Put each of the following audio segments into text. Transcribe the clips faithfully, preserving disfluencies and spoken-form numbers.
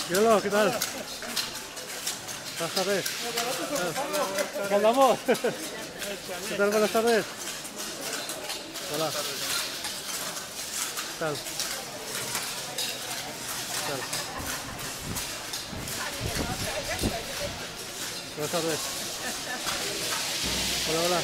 Míralo, ¿qué tal? Buenas tardes. ¿Qué andamos? ¿Qué tal? Buenas tardes. Hola. ¿Qué tal? ¿Qué tal? Buenas tardes. Hola, hola.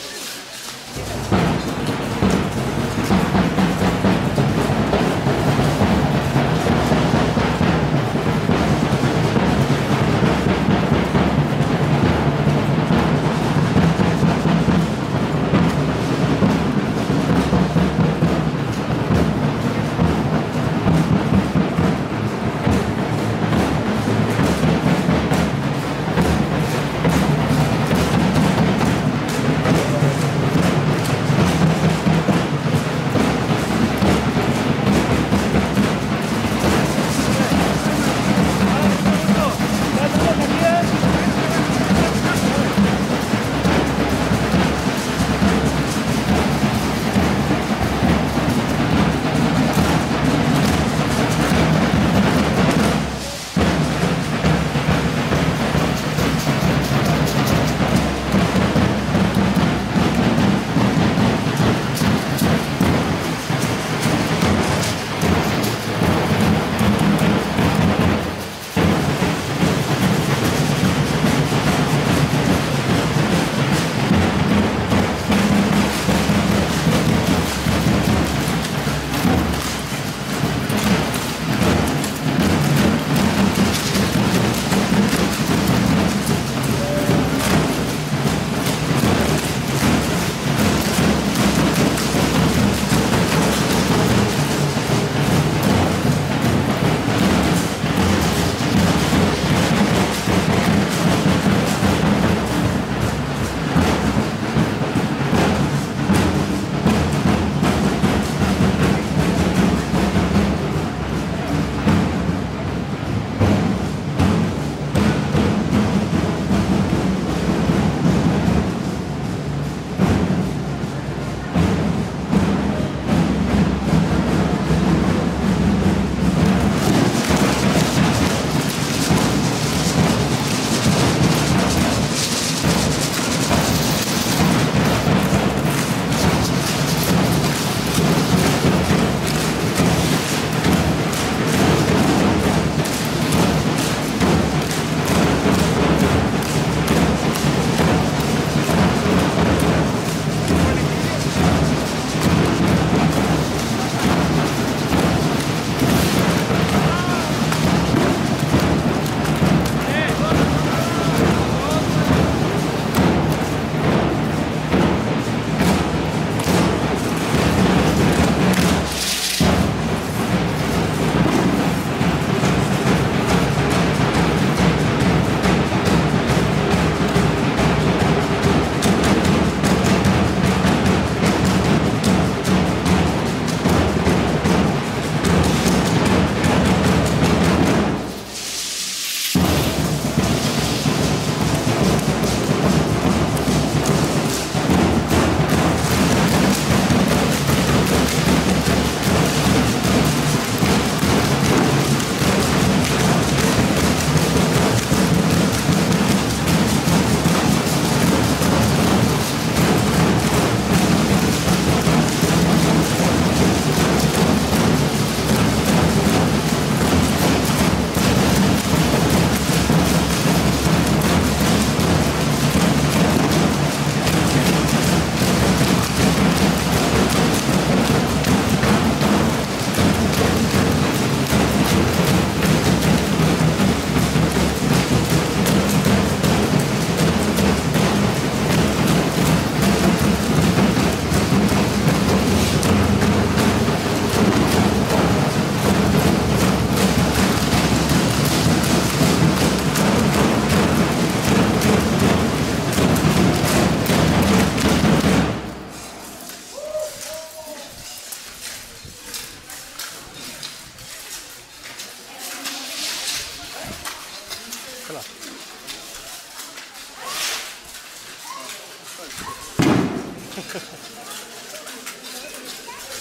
Hola.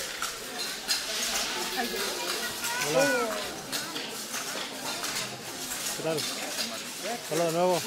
Hola. ¿Qué tal? Hola de nuevo.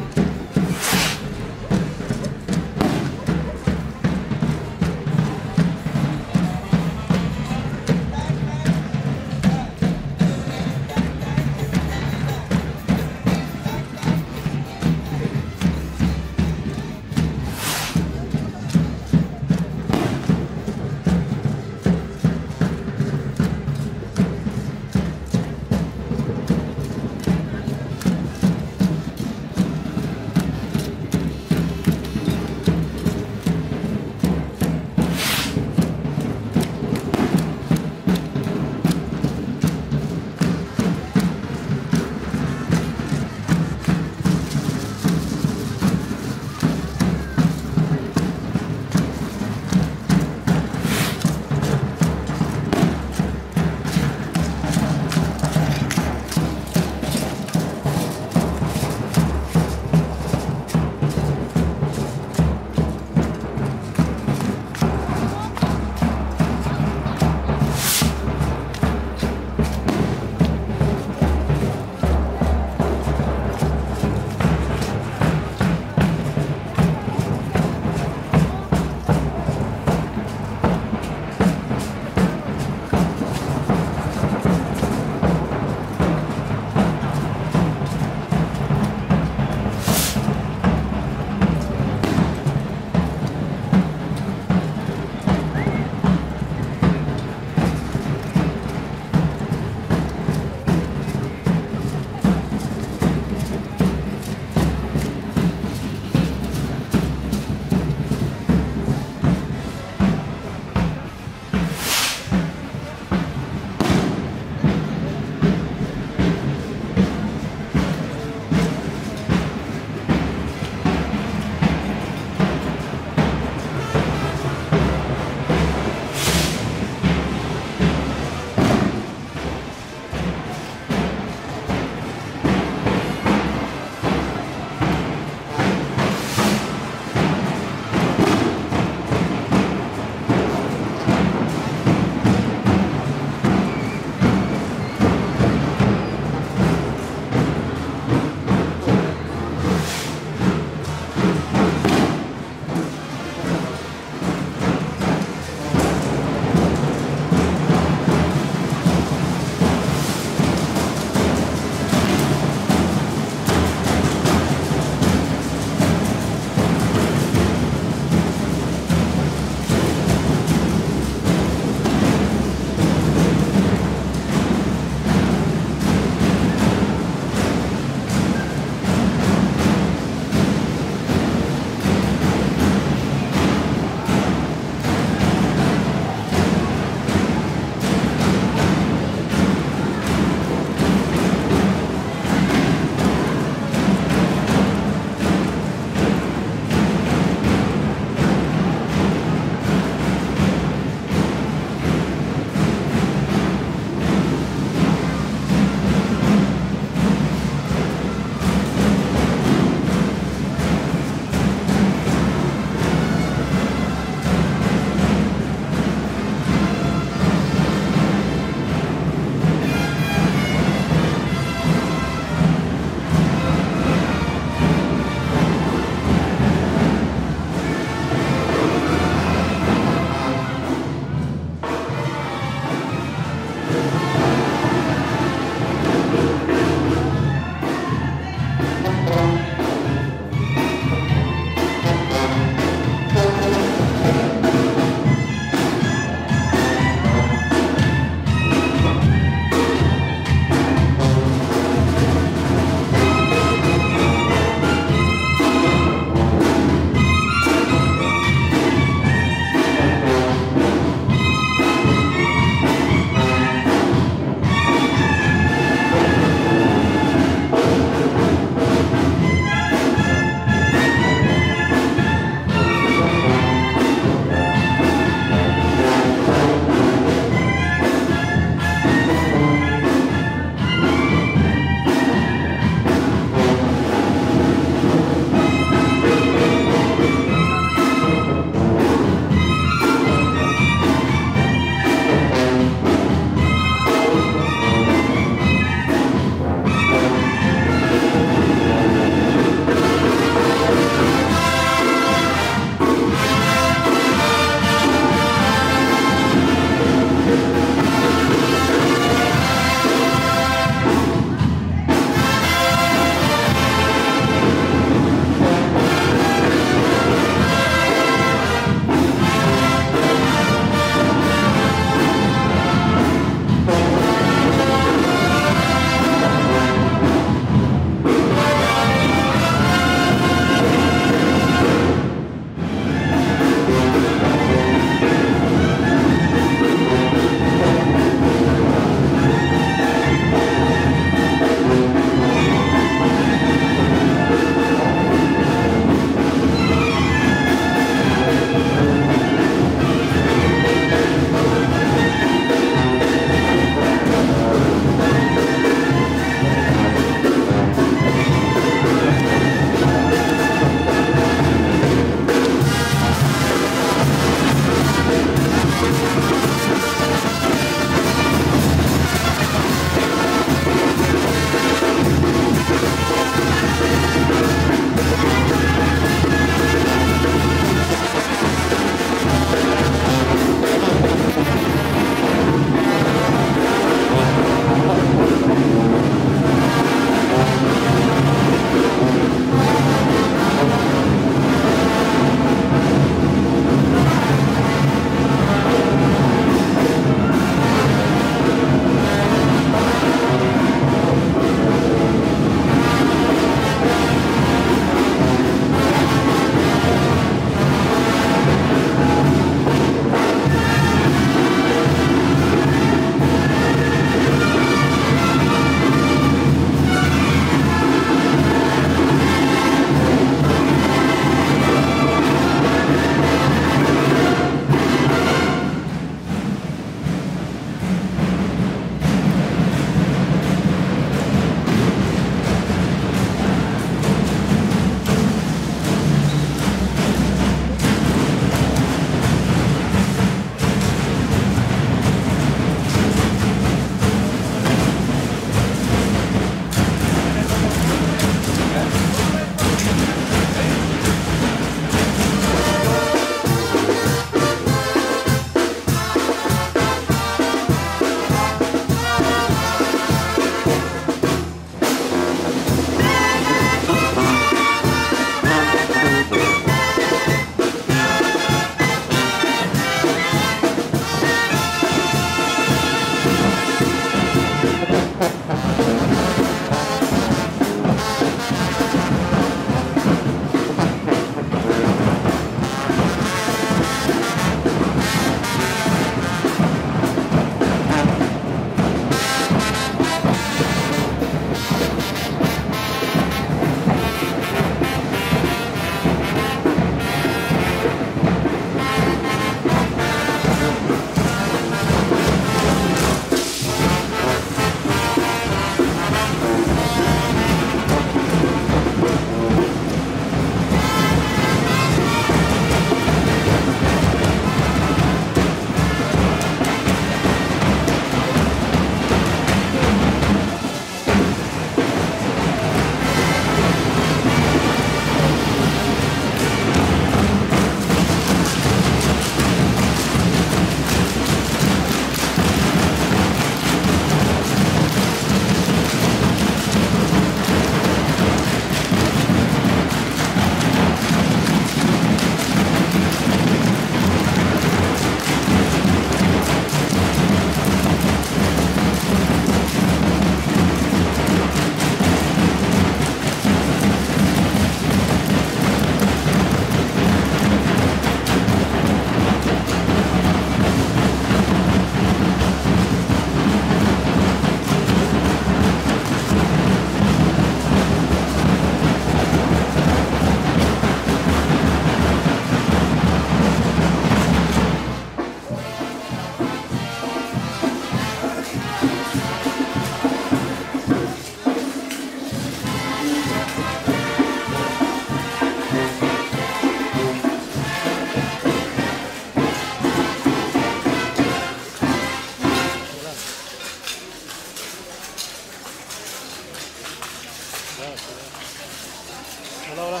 Hola, hola.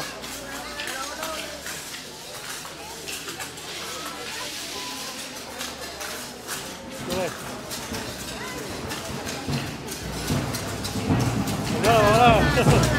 Hola, hola.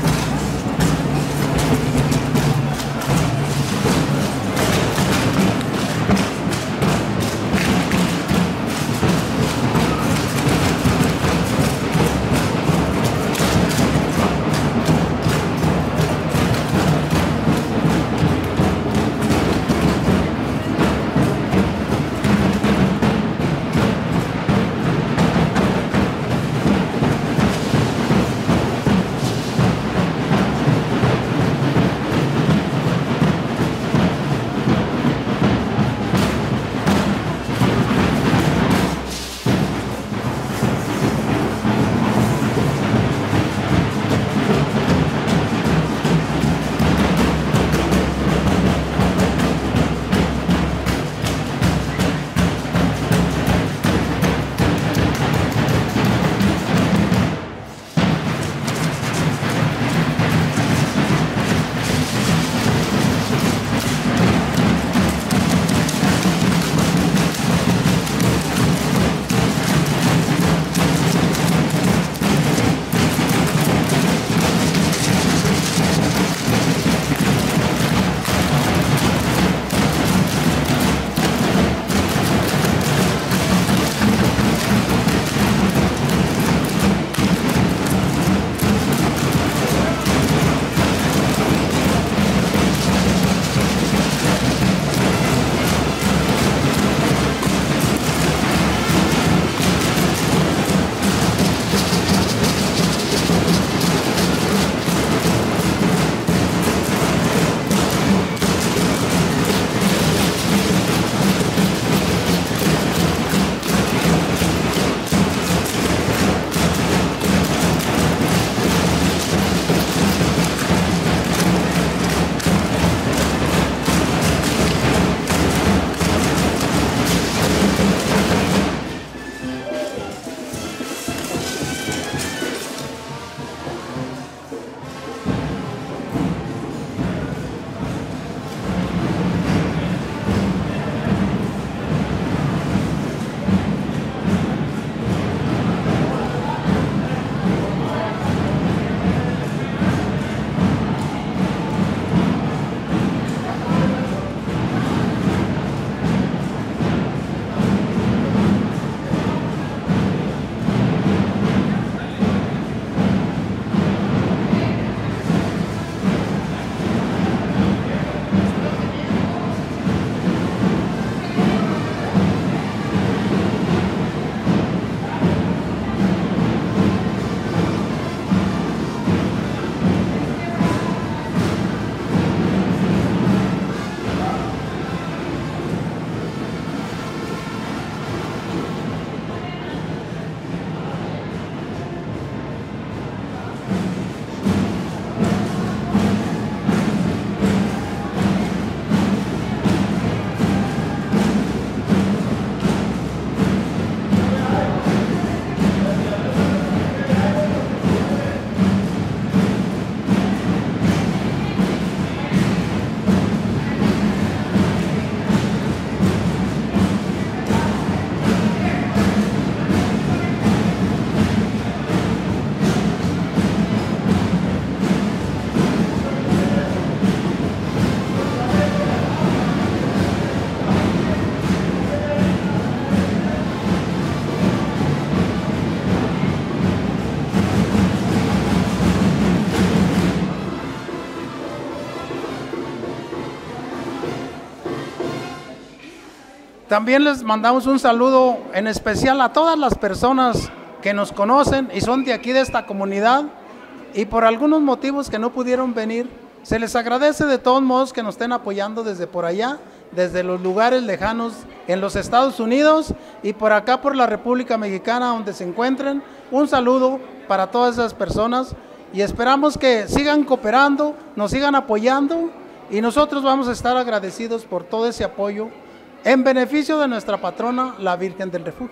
También les mandamos un saludo en especial a todas las personas que nos conocen y son de aquí de esta comunidad y por algunos motivos que no pudieron venir. Se les agradece de todos modos que nos estén apoyando desde por allá, desde los lugares lejanos en los Estados Unidos y por acá por la República Mexicana donde se encuentren. Un saludo para todas esas personas y esperamos que sigan cooperando, nos sigan apoyando y nosotros vamos a estar agradecidos por todo ese apoyo en beneficio de nuestra patrona, la Virgen del Refugio.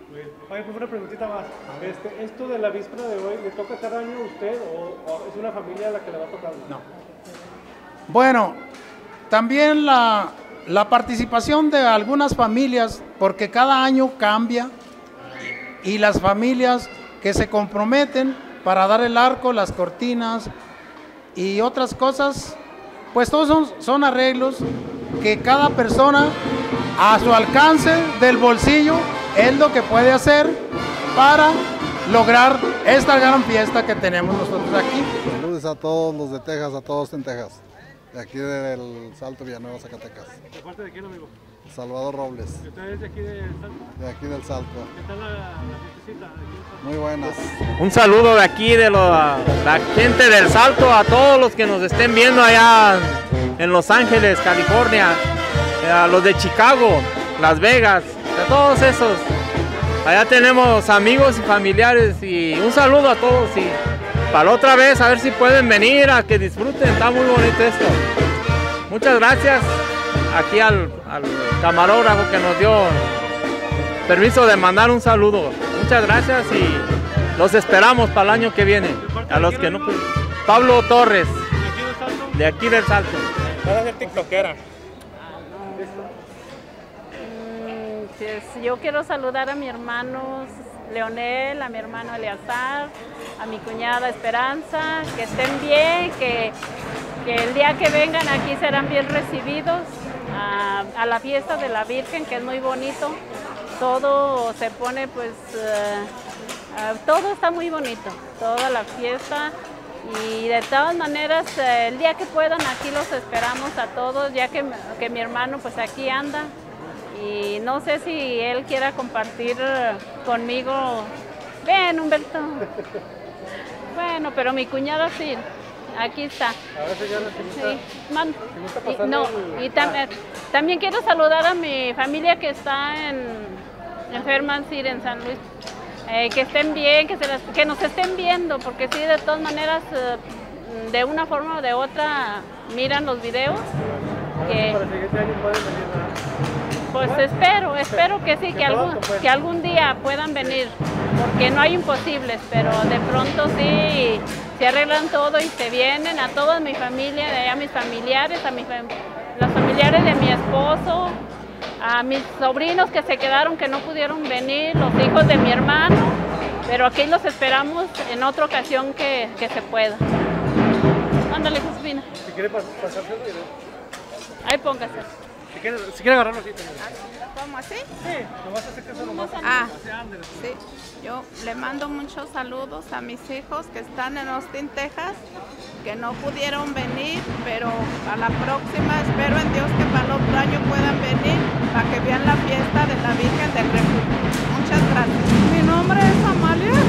Oye, pues una preguntita más. Este, ¿Esto de la víspera de hoy le toca cada año a usted o, o es una familia a la que le va tocando? No. Bueno, también la, la participación de algunas familias, porque cada año cambia, y las familias que se comprometen para dar el arco, las cortinas y otras cosas, pues todos son, son arreglos que cada persona a su alcance del bolsillo es lo que puede hacer para lograr esta gran fiesta que tenemos nosotros aquí. Saludos a todos los de Texas, a todos en Texas, de aquí del Salto Villanueva, Zacatecas. ¿De parte de quién, amigo? Salvador Robles. ¿Usted es de aquí del Salto? De aquí del Salto. ¿Qué tal la, la fiestecita? Muy buenas. Un saludo de aquí, de lo, la gente del Salto, a todos los que nos estén viendo allá en Los Ángeles, California, a los de Chicago, Las Vegas, a todos esos. Allá tenemos amigos y familiares y un saludo a todos y para la otra vez a ver si pueden venir a que disfruten, está muy bonito esto. Muchas gracias aquí al, al camarógrafo que nos dio permiso de mandar un saludo. Muchas gracias y los esperamos para el año que viene. A los que no pudieron. Pablo Torres, de aquí del Salto. Vas a ser tiktokera. Yo quiero saludar a mi hermano Leonel, a mi hermano Eleazar, a mi cuñada Esperanza, que estén bien, que, que el día que vengan aquí serán bien recibidos a, a la fiesta de la Virgen, que es muy bonito. Todo se pone pues, uh, uh, todo está muy bonito, toda la fiesta. Y de todas maneras, uh, el día que puedan aquí los esperamos a todos, ya que, que mi hermano pues aquí anda. Y no sé si él quiera compartir conmigo. Ven, Humberto. Bueno, pero mi cuñada sí, aquí está. A ver, señora, si gusta, sí. Man, si gusta y, pasarle no, el- y tam- eh, también quiero saludar a mi familia que está en, en Fairmont, en San Luis. Eh, que estén bien, que, se las- que nos estén viendo, porque sí, de todas maneras, eh, de una forma o de otra, miran los videos. Que, para el siguiente año pueden venir, ¿verdad? pues espero, espero que sí, que Que algún, pronto, pues. que algún día puedan venir, porque no hay imposibles, pero de pronto sí se arreglan todo y se vienen a toda mi familia, de allá a mis familiares, a mis fam- los familiares de mi esposo, a mis sobrinos que se quedaron, que no pudieron venir, los hijos de mi hermano, pero aquí los esperamos en otra ocasión que, que se pueda. Ándale, Josefina, Si quiere pas- pasarse el video. ahí póngase. Si quiere, si quiere agarrarlo así también. ¿Cómo así? Sí, nomás hace que eso nomás. Ah, Así, ándale. sí. Yo le mando muchos saludos a mis hijos que están en Austin, Texas, que no pudieron venir, pero a la próxima espero en Dios que para el otro año puedan venir para que vean la fiesta de la Virgen del Refugio. Muchas gracias. Mi nombre es Amalia.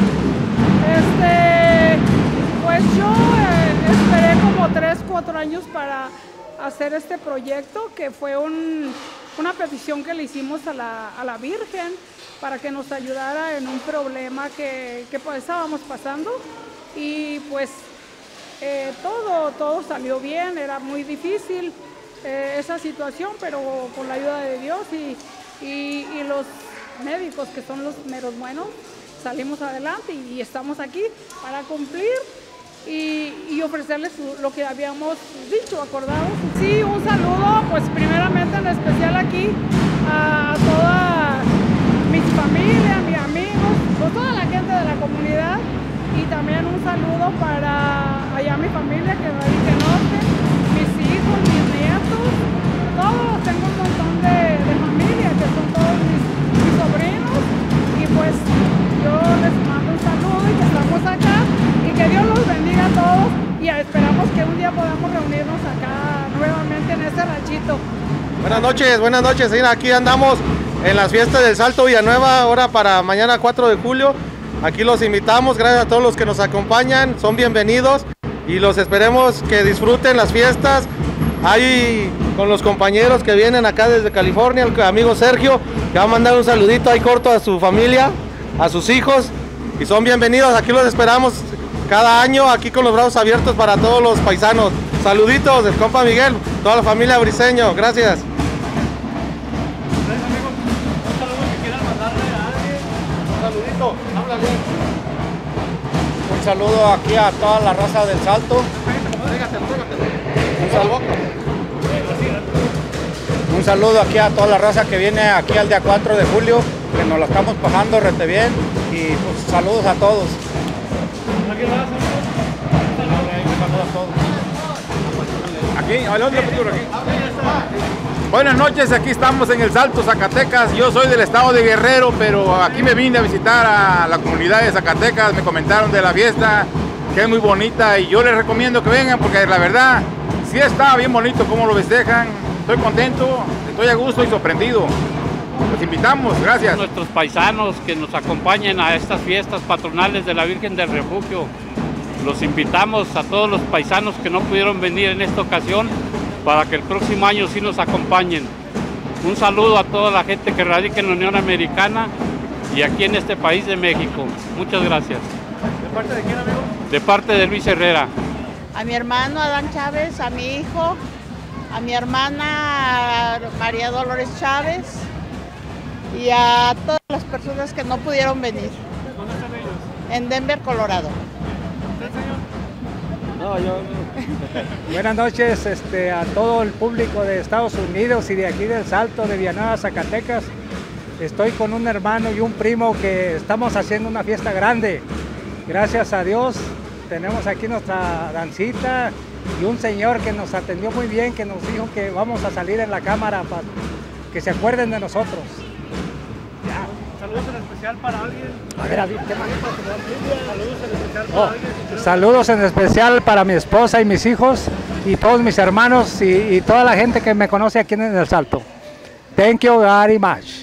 Este, pues yo eh, esperé como tres, cuatro años para hacer este proyecto, que fue un, una petición que le hicimos a la, a la Virgen para que nos ayudara en un problema que, que pues estábamos pasando. Y pues eh, todo, todo salió bien, era muy difícil eh, esa situación, pero con la ayuda de Dios y, y, y los médicos, que son los meros buenos, salimos adelante y, y estamos aquí para cumplir y, y ofrecerles lo que habíamos dicho, acordado. Sí, un saludo, pues primeramente en especial aquí a toda mi familia, mis amigos, pues toda la gente de la comunidad, y también un saludo para allá mi familia que radica en norte, mis hijos, mis nietos, todos, tengo un montón de, de familia que son todos mis, mis sobrinos, y pues yo les mando un saludo y que estamos acá y que Dios los bendiga a todos y esperamos que un día podamos reunirnos acá nuevamente en este ranchito. Buenas noches, buenas noches. Sí, aquí andamos en las fiestas del Salto Villanueva, ahora para mañana cuatro de julio. Aquí los invitamos, gracias a todos los que nos acompañan, son bienvenidos y los esperemos que disfruten las fiestas. Ahí con los compañeros que vienen acá desde California, el amigo Sergio, que va a mandar un saludito ahí corto a su familia, a sus hijos, y son bienvenidos, aquí los esperamos cada año, aquí con los brazos abiertos para todos los paisanos. Saluditos del compa Miguel, toda la familia Briseño, gracias. Ustedes, amigos, un saludo que quieran mandarle a alguien. Un saludo aquí a toda la raza del Salto. Un saludo, un saludo aquí a toda la raza que viene aquí al día cuatro de julio, que nos la estamos pasando rete bien. Y pues saludos a todos. Aquí, ¿a dónde futuro aquí? Buenas noches, aquí estamos en el Salto, Zacatecas. Yo soy del estado de Guerrero, pero aquí me vine a visitar a la comunidad de Zacatecas. Me comentaron de la fiesta, que es muy bonita, y yo les recomiendo que vengan porque la verdad, sí está bien bonito cómo lo festejan. Estoy contento, estoy a gusto y sorprendido. Los invitamos, gracias. Nuestros paisanos que nos acompañen a estas fiestas patronales de la Virgen del Refugio. Los invitamos a todos los paisanos que no pudieron venir en esta ocasión para que el próximo año sí nos acompañen. Un saludo a toda la gente que radica en la Unión Americana y aquí en este país de México. Muchas gracias. ¿De parte de quién, amigo? De parte de Luis Herrera. A mi hermano Adán Chávez, a mi hijo, a mi hermana María Dolores Chávez y a todas las personas que no pudieron venir. ¿Dónde están ellos? En Denver, Colorado. ¿Usted, señor? No, yo Buenas noches este, a todo el público de Estados Unidos y de aquí del Salto, de Villanueva, Zacatecas. Estoy con un hermano y un primo que estamos haciendo una fiesta grande. Gracias a Dios tenemos aquí nuestra dancita y un señor que nos atendió muy bien, que nos dijo que vamos a salir en la cámara para que se acuerden de nosotros. Ya. Saludos en especial para alguien. A ver, a ver, ¿qué más? Saludos en especial para Oh, alguien. saludos en especial para mi esposa y mis hijos y todos mis hermanos y, y toda la gente que me conoce aquí en El Salto. Thank you very much.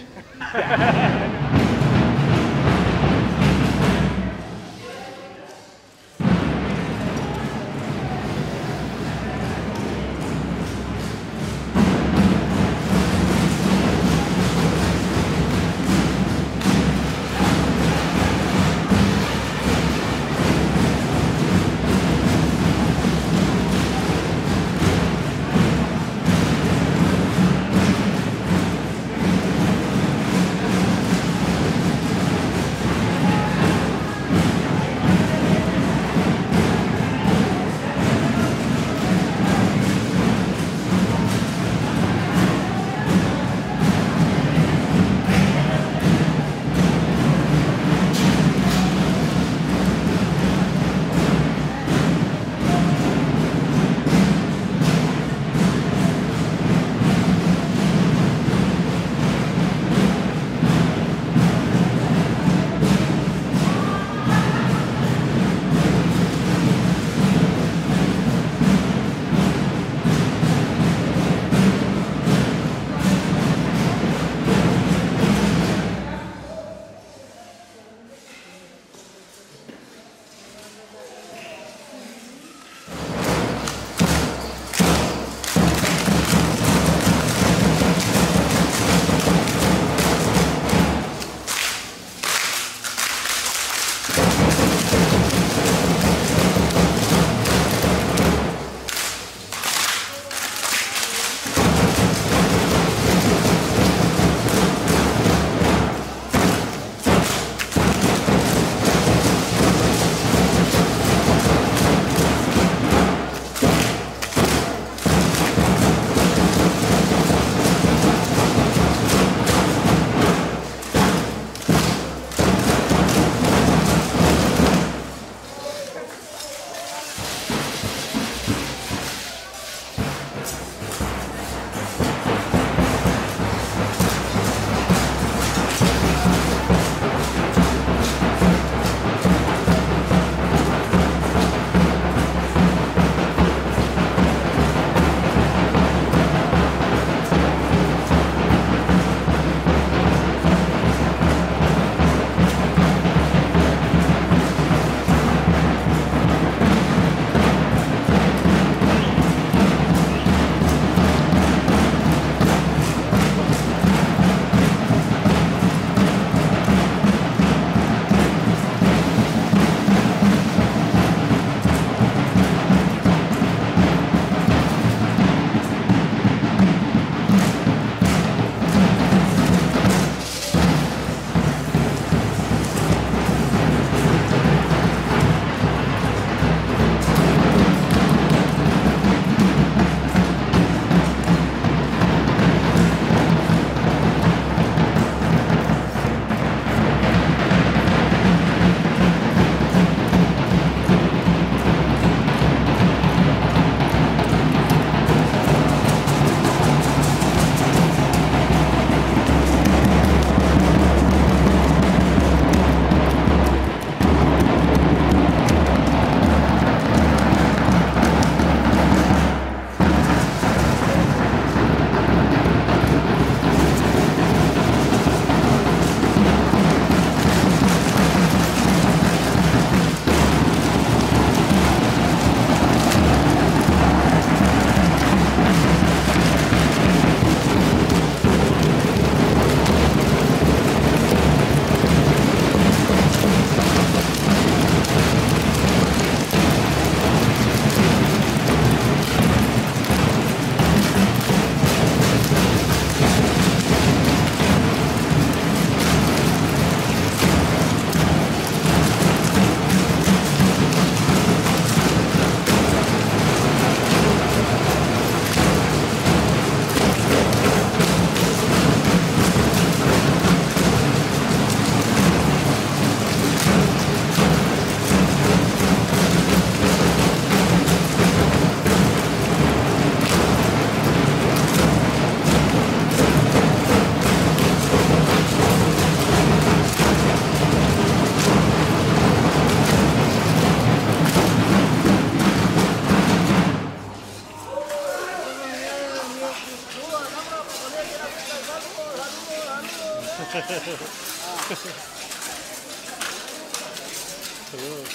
Saludos.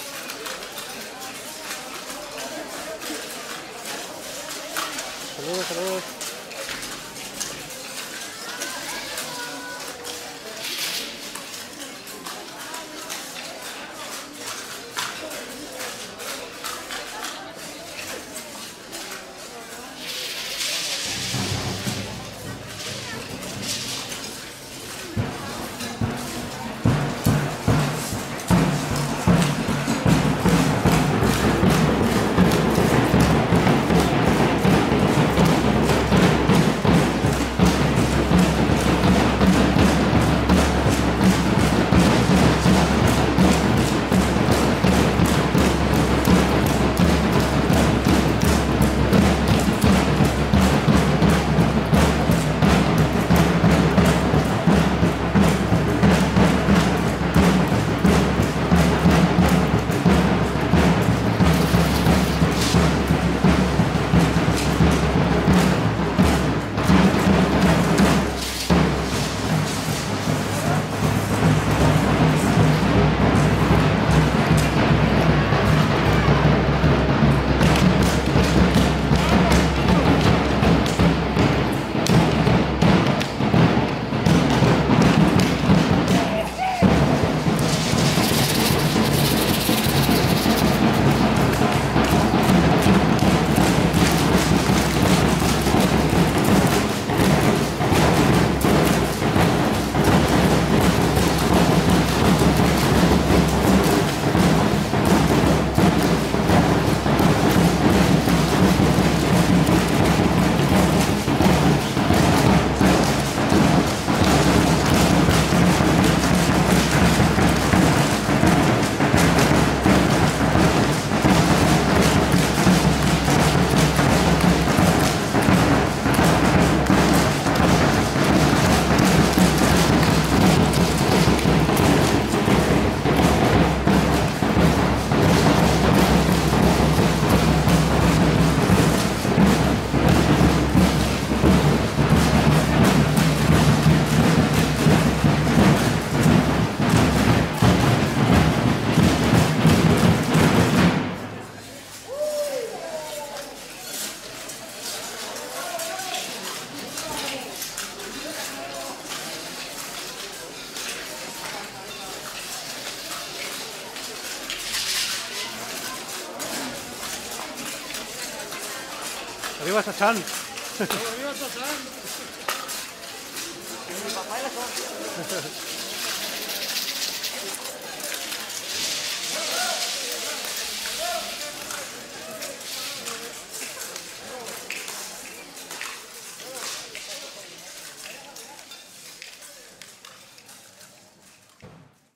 Saludos, saludos. Arriba Sachán. Arriba Sachán. Mi papá y la